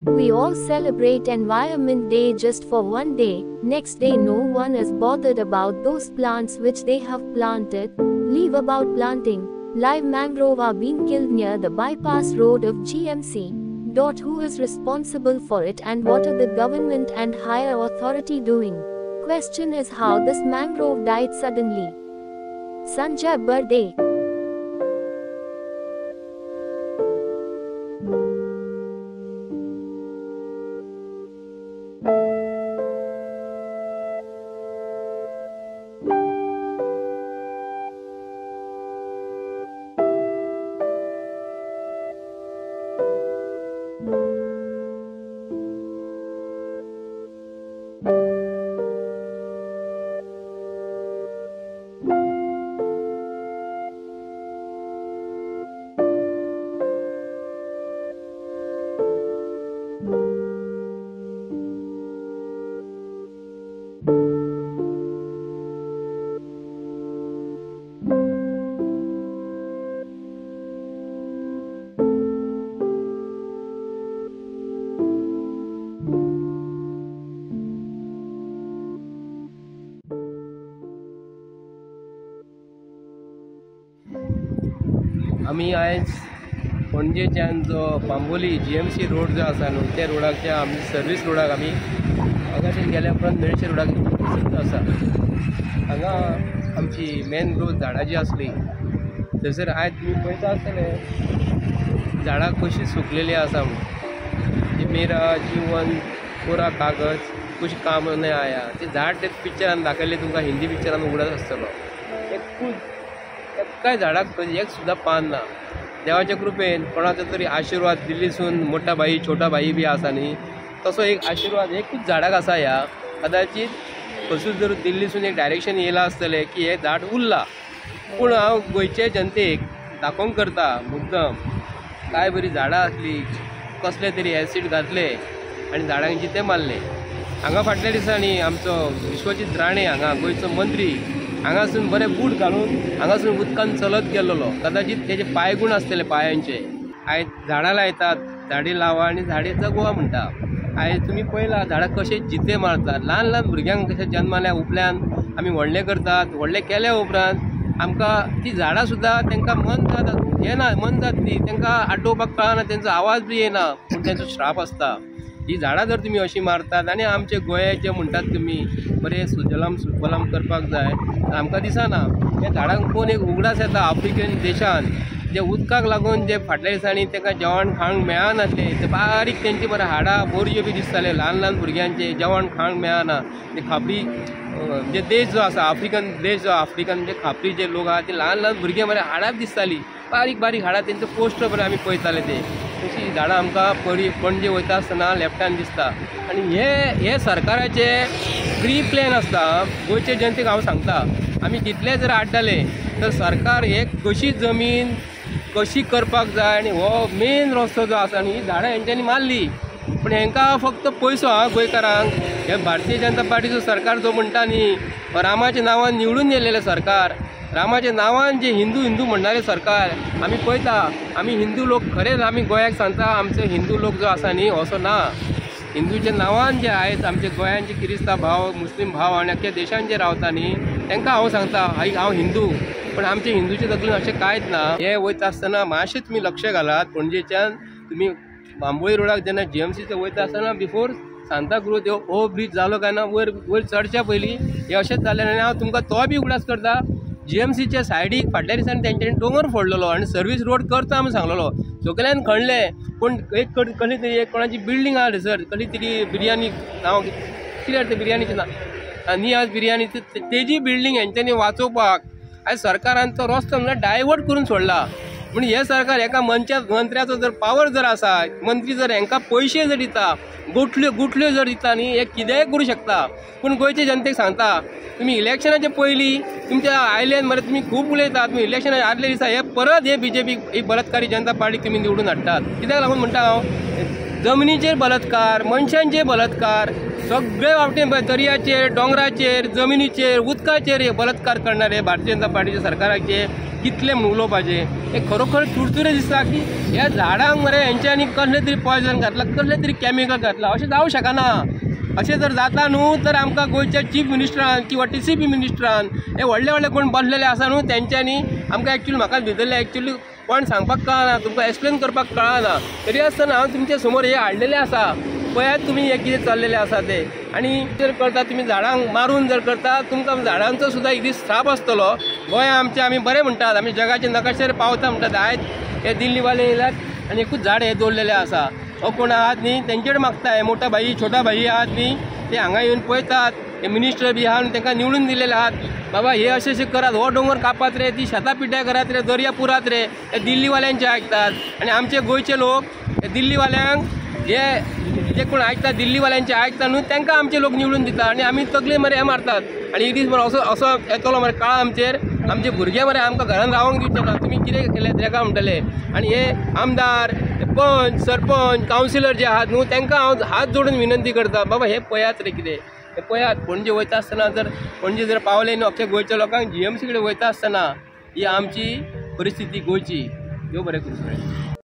We all celebrate Environment Day just for one day, next day no one is bothered about those plants which they have planted. Leave about planting. Live mangrove are being killed near the bypass road of GMC. Who is responsible for it and what are the government and higher authority doing? Question is how this mangrove died suddenly. Sanjay Barde. आम्ही आज पणजेच्यान जो Bambolim GMC road जो आसा न्हू त्या रोडाच्या आमी service रोडाक आमी हांगाच्यान गेल्या उपरांत मेळशे रोडाक आसा हांगा आमची मॅनग्रोव झाडां जी आसली थंयसर आयज तुमी पळयता आसतले झाडां कशी सुकलेली आसा म्हणून जी मेरा जीवन कोरा कागज कुछ काम नहीं आया ते झाड ते पिक्चरान दाखयले तुमकां हिंदी पिक्चरान उगडत आसतलो काय झाडाक एक सुद्दां पान ना देवाच्या कृपेन कोणाचो तरी आशीर्वाद दिल्लीसून मोठा भाई छोटा भाई बी आसा न्ही तसो एक आशीर्वाद एकूच झाडाक आसा ह्या कदाचित खंयसूच जर दिल्लीसून एक डायरेक्शन येयला आसतलें की हे झाड उरला पूण हांव गोंयचे जनतेक दाखोवंक करता मुद्दम काय बरी झाडां आसली कसले तरी एसीड घातले आनी झाडांची ते मारले हांगा फाटल्या दिसांनी आमचो विश्वजीत राणे हांगा गोंयचो मंत्री हांगासून बरे बूट घालून हांगासून उदकान चलत गेल्लो कदाचित तेजे पांयगुण आसतले पांयांचे आयज झाडां लायतात झाडी लावा आनी झाडी जगवा म्हणटा आयज तुमी पळयला झाडां कशे जिते मारतात ल्हान ल्हान भुरग्यांक कशे जन्माल्या उपल्यान आमी व्हडले करतात व्हडले केल्या उपरांत आमकां ती झाडां सुद्दां तांकां मन जाता येना मन जाता ती तांकां आटोवपाक कळना तेंचो आवाज बी येना पूण तेंचो श्राप आसता ही झाडां जर तुमी अशी मारतात आनी आमचे गोंयाचे म्हणटात तुमी बरे सुजलाम सुफलाम करपाक जाय आमकां दिसना हे झाडांक कोण एक उगडास येता आफ्रिकन देशान जे उदकाक लागून जे फाटल्या दिसांनी तांकां जेवण खावंक मेळनासले ते बारीक तेंची बरें हाडां बोरयो बी दिसताले ल्हान ल्हान भुरग्यांचे जेवण खावंक मेळना ते खापरी जे देश जो आसा आफ्रिकन देश जो आफ्रिकन जे खापरी जे लोक आहा ते ल्हान ल्हान भुरगे बरें हाडांच दिसतालीं बारीक बारीक हाडां तेंचो पोस्टर बरें आमी पळयताले ते तशी झाडां आमकां पणजे वयता आसतना लेफ्टान दिसता आनी हे सरकाराचे प्री प्लॅन आसता गोंयचे जनतेक हांव सांगता आमी कितले जर आड्डले तर सरकार एक कशी जमीन कशी करपाक जाय आनी हो मेन रस्तो जो आसा न्ही झाडां हेंच्यांनी मारली पूण हेंकां फक्त पयसो हा गोंयकारांक हे भारतीय जनता पार्टीचो सरकार जो म्हणटा न्ही रामाच्या नांवान निवडून येयलेलें सरकार रामाच्या नांवान जे हिंदू हिंदू म्हणणारे सरकार आमी पळयता आमी हिंदू लोक खरेंच आमी गोंयाक सांगता आमचो हिंदू लोक जो आसा न्ही असो ना हिंदूच्या नांवान जे आयज आमचे गोंयांचे किरिस्तांव भाव मुस्लीम भाव आनी अख्ख्या देशान जे रावता न्ही तांकां हांव सांगता हांव हिंदू पण आमचे हिंदूचे तकलेन अशें कांयच ना हे वयता आसतना मातशें तुमी लक्ष घालात पणजेच्यान तुमी बांबोळी रोडाक जेन्ना GMCचो वयता आसतना बिफोर सांताक्रूज हो ब्रीज जालो काय ना वयर चडच्या पयलीं हे अशेंच जालें आनी हांव तुमकां तो बी उगडास करता GMCच्या सायडीक फाटल्या दिसांनी तेंच्यांनी डोंगर फोडलेलो आनी सर्वीस रोड करता म्हूण सांगलेलो सगळ्यान खणले पूण एक खंय तरी एक कोणाची बिल्डींग आहा थंयसर खंय तरी बिर्याणी नांव कितें ते बिर्याणीचें नांव नियाज बिर्याणी तेजी बिल्डींग हेंच्यांनी वाचोवपाक आयज सरकारान तो रस्तो म्हणल्यार डायवर्ट करून सोडला पूण हे सरकार एका मंत्र्याचो जर पावर जर आसा मंत्री जर हेंकां पयशे जर दिता गुठल्यो जर दिता न्ही हे कितेंय करूं शकता पूण गोंयचे जनतेक सांगता तुमी इलेक्शनाचे पयलीं तुमच्या आयल्यान मरे तुमी खूब उलयतात तुमी इलेक्शना आदले दिसा हे परत हे BJP ही बलात्कारी जनता पार्टी तुमी निवडून हाडटात कित्याक लागून म्हणटा हांव जमनीचेर बलात्कार मनशांचे बलात्कार सगळे वावटेन दर्याचेर डोंगराचेर जमिनीचेर उदकाचेर हे बलात्कार करणारे भारतीय जनता पार्टीच्या सरकाराचे कितले म्हणून उलोवपाचे हे खरोखर तुरतुरे दिसता की ह्या झाडांक मरे हेंच्यांनी कसले तरी पॉयझन घातला कसले तरी केमिकल घातला अशें जावं शकना। अशें जर जाता न्हू तर आमकां गोंयच्या चीफ मिनिस्टरान किंवा TCP मिनिस्टरान हे व्हडले व्हडले कोण बसलेले आसा न्हू तेंच्यांनी आमकां एक्चुअली म्हाका भितरले एक्चुअली कोण सांगपाक कळना तुमकां एक्सप्लेन करपाक कळना तरी आसतना हांव तुमचे समोर हे हाडलेले आसा पळयात तुमी हे कितें चल्लेले आसा ते। आनी जर करता तुमी झाडांक मारून जर करता तुमकां झाडांचो सुद्दां एक दीस श्राप आसतलो। गोंय आमचें आमी बरें म्हणटात आमी जगाच्या नकाशाचेर पावता म्हणटात आयज हे दिल्लीवाले येयल्यात आनी एकूच झाड हे दवरलेले आसा। हो कोण आहात न्ही तेंचेर मागता मोठा भाई छोटा भाई आहात न्ही ते हांगा येवन पळयतात हे मिनिस्टर बी आहा तांकां निवडून दिलेले आहात बाबा हे अशें अशें करात हो दोंगर कापात रे ती शेतां पिड्ड्यार करात रे दर्या पुरात रे हे दिल्लीवाल्यांचे आयकतात आनी आमचे गोंयचे लोक हे दिल्लीवाल्यांक जे कोण आयकता दिल्लीवाल्यांचे आयकता न्हू तांकां आमचे लोक निवडून दिता आनी आमी तकले मरे हे मारतात आनी एक दीस मरे असो येतलो मरे काळ आमचेर आमचे भुरगे मरे आमकां घरान रावंक दिवचे ना तुमी कितें केलें तेका म्हणटले। आनी हे आमदार पंच सरपंच कावन्सिलर जे आहात न्हू तांकां हांव हात जोडून विनंती करता बाबा हे पळयात रे कितें हे पळयात पणजे वयता आसतना जर पणजे जर पावले न्हू अख्ख्या गोंयच्या लोकांक GMC कडेन वयता आसतना ही आमची परिस्थिती गोंयची देव बरें करूं।